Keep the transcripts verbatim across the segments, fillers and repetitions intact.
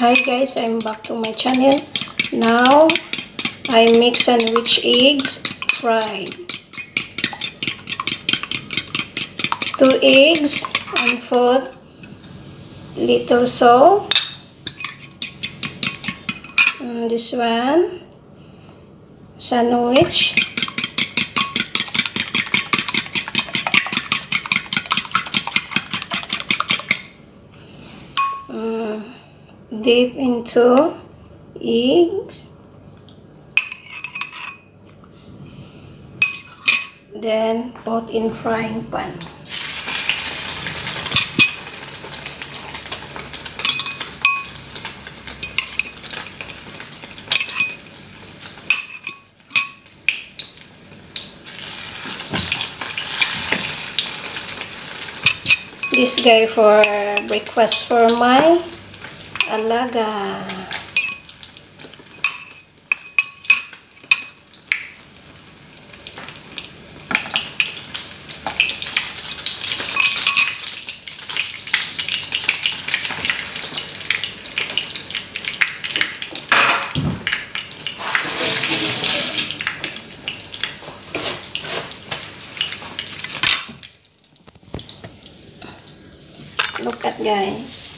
Hi guys, I'm back to my channel. Now I make sandwich eggs fried. Two eggs and four little salt. And this one sandwich. Um, dip into eggs, then put in frying pan. This guy for breakfast for my alaga. Look at guys.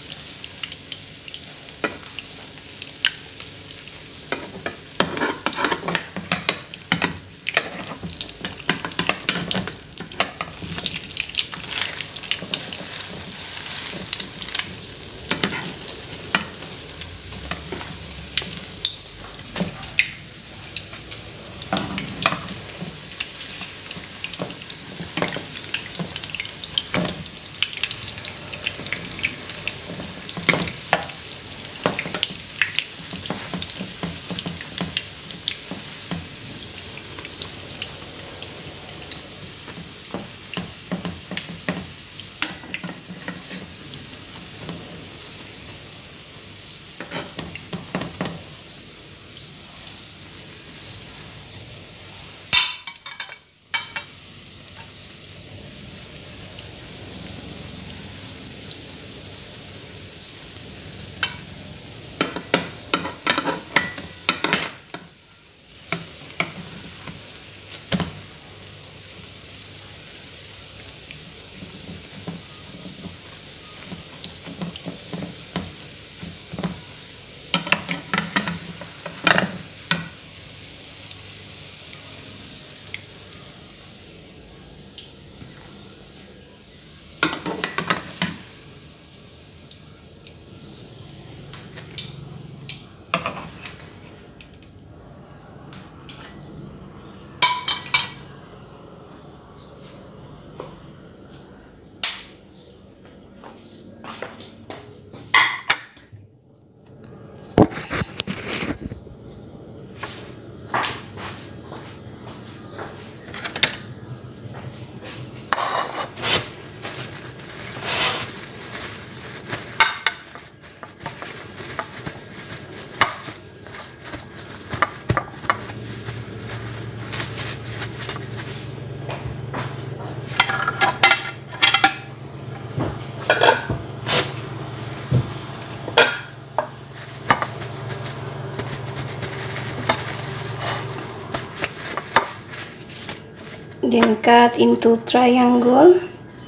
Then cut into triangle.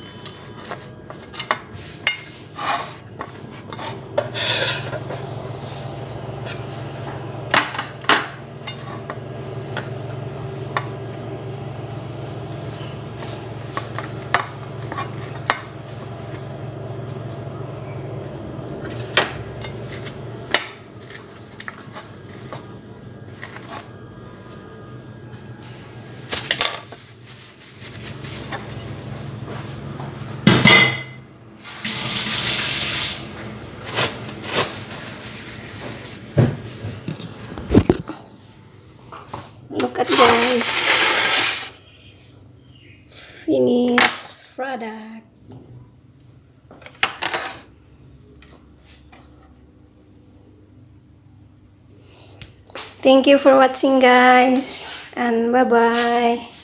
Look at guys, finished product. Thank you for watching guys, and bye bye.